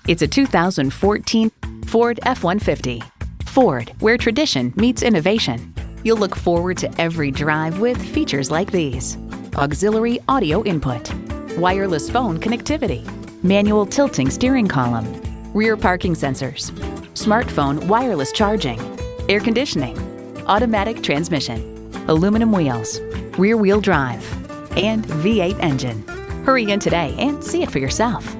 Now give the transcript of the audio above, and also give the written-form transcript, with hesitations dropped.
It's a 2014 Ford F-150. Ford, where tradition meets innovation. You'll look forward to every drive with features like these: auxiliary audio input, wireless phone connectivity, manual tilting steering column, rear parking sensors, smartphone wireless charging, air conditioning, automatic transmission, aluminum wheels, rear-wheel drive, and V8 engine. Hurry in today and see it for yourself.